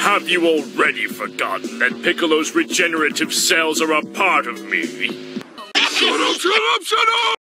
Have you already forgotten that Piccolo's regenerative cells are a part of me? Shut up, shut up, shut up!